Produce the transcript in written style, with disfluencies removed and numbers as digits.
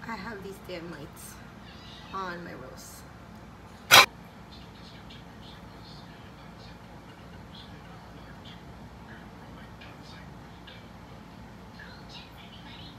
I have these damn lights on my rose.